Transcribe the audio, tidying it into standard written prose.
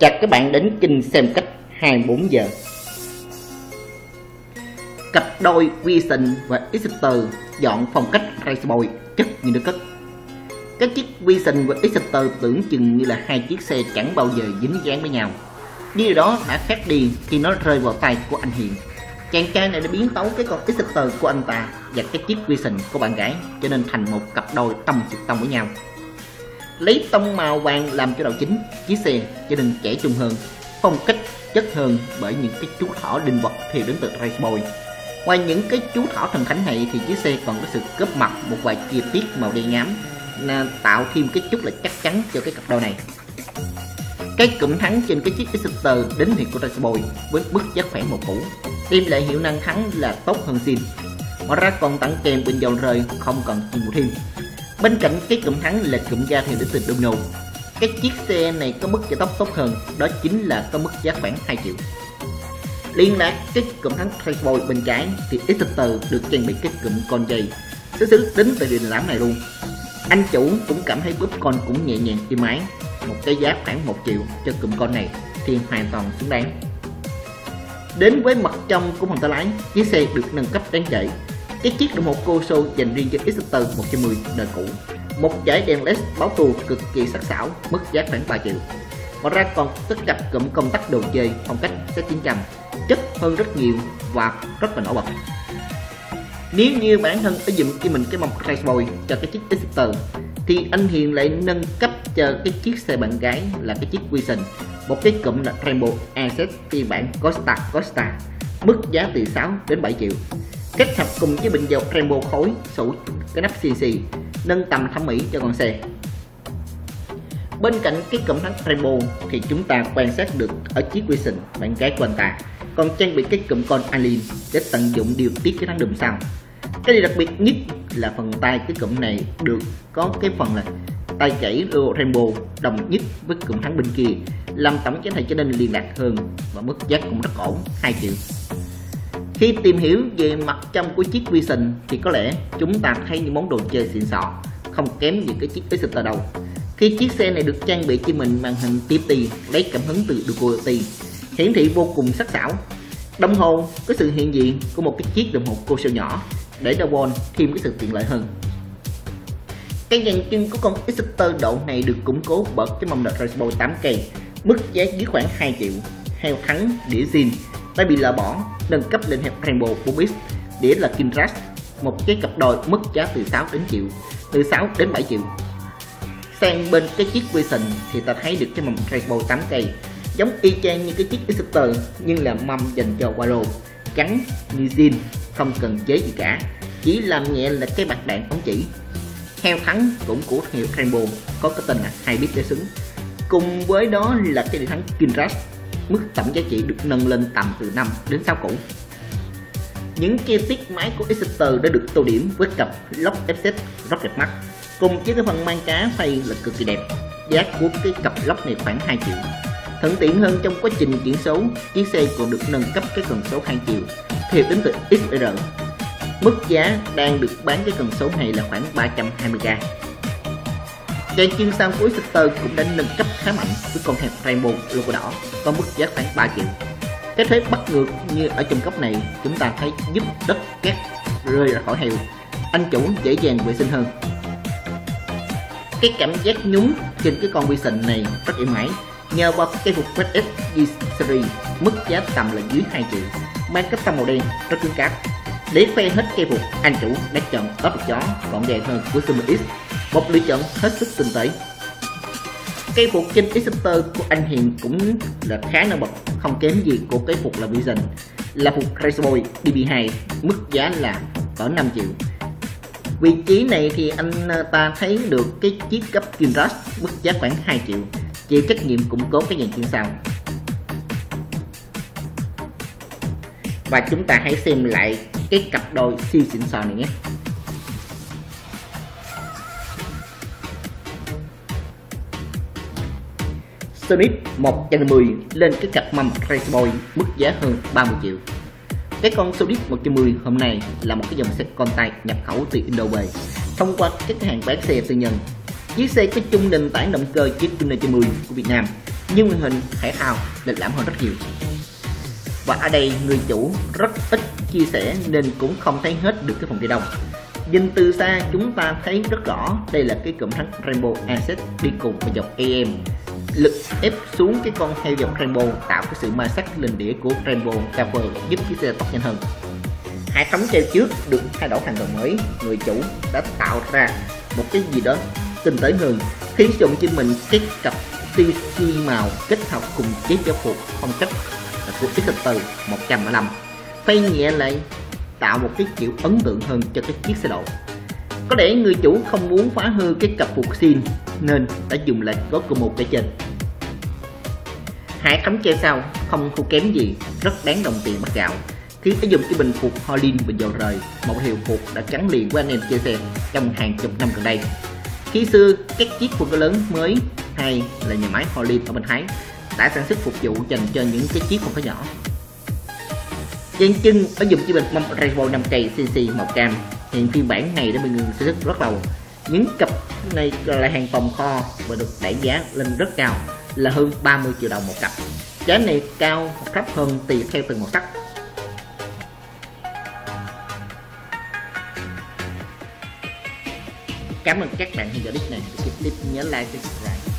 Chào các bạn đến kênh xem cách 24 giờ. Cặp đôi Vision và Exeter dọn phong cách raceboy chất như nước cất. Các chiếc Vision và Exeter tưởng chừng như là hai chiếc xe chẳng bao giờ dính dáng với nhau. Điều đó đã khác đi khi nó rơi vào tay của anh Hiền. Chàng trai này đã biến tấu cái con Exeter của anh ta và cái chiếc Vision của bạn gái cho nên thành một cặp đôi tâm sự tông với nhau. Lấy tông màu vàng làm cho đầu chính chiếc xe cho nên trẻ trung hơn, phong cách chất hơn bởi những cái chú thỏ linh vật thì đến từ raceboy. Ngoài những cái chú thỏ thần thánh này thì chiếc xe còn có sự góp mặt một vài chi tiết màu đen nhám tạo thêm cái chút là chắc chắn cho cái cặp đôi này. Cái cụm thắng trên cái chiếc Exeter đến hiện của raceboy với mức giá khoảng một củ đem lại hiệu năng thắng là tốt hơn zin. Ngoài ra còn tặng kèm bình dầu rời không cần chi mua thêm. Bên cạnh cái cụm thắng là cụm ga theo đến từ Domino. Cái chiếc xe này có mức gia tốc tốt hơn, đó chính là có mức giá khoảng 2 triệu. Liên lạc cái cụm thắng raceboy bên trái thì Exeter được trang bị cái cụm con dây xứ đến từ điện lãm này luôn. Anh chủ cũng cảm thấy bóp con cũng nhẹ nhàng êm ái. Một cái giá khoảng 1 triệu cho cụm con này thì hoàn toàn xứng đáng. Đến với mặt trong của phần tay lái, chiếc xe được nâng cấp đáng kể. Cái chiếc đồng hồ Coso dành riêng cho Exeter 110 đời cũ, một dải đèn LED báo tua cực kỳ sắc sảo, mức giá khoảng 3 triệu. Ngoài ra còn tất cả cụm công tắc đồ chơi phong cách Z900 chất hơn rất nhiều và rất là nổi bật. Nếu như bản thân phải dùng cho mình cái mâm raceboy cho cái chiếc Exeter thì anh Hiền lại nâng cấp cho cái chiếc xe bạn gái là cái chiếc Vision, một cái cụm là Rainbow Asset phiên bản Costa, mức giá từ 6 đến 7 triệu. Kết hợp cùng với bình dầu Rainbow khối sổ cái nắp CNC nâng tầm thẩm mỹ cho con xe. Bên cạnh cái cụm thắng Rainbow thì chúng ta quan sát được ở chiếc Vision bạn gái của anh ta còn trang bị cái cụm con Alien để tận dụng điều tiết cái thắng đùm sau. Cái điều đặc biệt nhất là phần tay cái cụm này được có cái phần là tay chảy Rainbow đồng nhất với cụm thắng bên kia, làm tổng giá này cho nên liên lạc hơn và mức giá cũng rất ổn, 2 triệu. Khi tìm hiểu về mặt trong của chiếc Vision thì có lẽ chúng ta thấy những món đồ chơi xịn sò không kém gì cái chiếc Exeter đâu. Khi chiếc xe này được trang bị cho mình màn hình TFT lấy cảm hứng từ Ducati, hiển thị vô cùng sắc sảo. Đồng hồ có sự hiện diện của một cái chiếc đồng hồ Coso nhỏ để đo vol thêm cái sự tiện lợi hơn. Cái dàn chân của con Exeter độ này được củng cố bởi cái mâm đợt raceboy 8K, mức giá dưới khoảng 2 triệu. Heo thắng đĩa zin đã bị lỡ bỏ, nâng cấp lên heo Rainbow 4 đĩa là Kinraz, một cái cặp đôi mức giá từ 6 đến 7 triệu. Sang bên cái chiếc Vision thì ta thấy được cái mâm raceboy 8K giống y chang như cái chiếc Exeter nhưng là mâm dành cho Walo, trắng như zin, không cần chế gì cả, chỉ làm nhẹ là cái bạc đạn ống chỉ. Heo thắng cũng của hiệu Rainbow có cái tên là 2 bit để xứng, cùng với đó là cái đĩa thắng Kinraz, mức tổng giá trị được nâng lên tầm từ 5 đến 6 củ. Những chi tiết máy của Exeter đã được tô điểm với cặp lốc FZ rất đẹp mắt, cùng với cái phần mang cá phay là cực kỳ đẹp. Giá của cái cặp lốc này khoảng 2 triệu. Thuận tiện hơn trong quá trình chuyển số, chiếc xe còn được nâng cấp cái cần số 2 triệu theo đến từ XR. Mức giá đang được bán cái cần số này là khoảng 320k. Dàn chân sau của Exeter cũng đã nâng cấp khá mạnh với con heo Rainbow logo đỏ có mức giá khoảng 3 triệu. Cái thế bắt ngược như ở trong góc này chúng ta thấy giúp đất cát rơi ra khỏi heo, anh chủ dễ dàng vệ sinh hơn. Cái cảm giác nhúng trên cái con Vision này rất êm ái nhờ vào cái phục Red G Series, mức giá tầm là dưới 2 triệu, mang cái tông màu đen rất cứng cáp. Để khoe hết cây phục, anh chủ đã chọn ốp chó gọn gàng hơn của Summit X, một lựa chọn hết sức tinh tế. Cây phục trên Exeter của anh Hiền cũng là khá nổi bật, không kém gì của cái phục là Vision, là phục Raceboy DB2, mức giá là cỡ 5 triệu. Vị trí này thì anh ta thấy được cái chiếc cấp Kinraz mức giá khoảng 2 triệu, chịu trách nhiệm củng cố cái dàn chân sau. Và chúng ta hãy xem lại cái cặp đôi siêu xịn sò này nhé. Sonic 110 lên cái cặp mâm raceboy mức giá hơn 30 triệu. Cái con Sonic 110 hôm nay là một cái dòng xe con tay nhập khẩu từ Indonesia thông qua các hàng bán xe tư nhân. Chiếc xe có chung nền tảng động cơ chiếc Tuner 90 của Việt Nam nhưng màn hình thể thao lịch lãm hơn rất nhiều. Và ở đây người chủ rất ít chia sẻ nên cũng không thấy hết được cái phần ghi đông. Nhìn từ xa chúng ta thấy rất rõ đây là cái cụm thắng Rainbow Asset đi cùng với dòng AM. Lực ép xuống cái con heo dòng Rainbow tạo cái sự ma sát lên đĩa của Rainbow Cover giúp chiếc xe tốc nhanh hơn. Hệ thống treo trước được thay đổi hoàn toàn mới, người chủ đã tạo ra một cái gì đó tinh tế hơn khi sử dụng trên mình cái cặp TC màu kết hợp cùng chế giáo phục phong cách của X4 115, phay nhẹ lại tạo một cái kiểu ấn tượng hơn cho cái chiếc xe độ. Có lẽ người chủ không muốn phá hư cái cặp phục zin nên đã dùng lại có của một cái trên. Hệ thống che sau không thua kém gì, rất đáng đồng tiền bạc gạo khi phải dùng cái bình phục Hollin bình dầu rời, một hiệu phục đã gắn liền với anh em chơi xe trong hàng chục năm gần đây. Khi xưa các chiếc phục lớn mới hay là nhà máy Hollin ở bên Thái đã sản xuất phục vụ dành cho những cái chiếc không có nhỏ. Dàn chân ở dùng chiếc bình mâm Rainbow 5K CC màu cam, hiện phiên bản này đã bị ngừng sản xuất rất lâu. Những cặp này là hàng tồn kho và được đẩy giá lên rất cao, là hơn 30 triệu đồng một cặp. Giá này cao hoặc thấp hơn tùy theo từng màu sắc. Cảm ơn các bạn theo dõi clip này. Clip nhớ like và subscribe.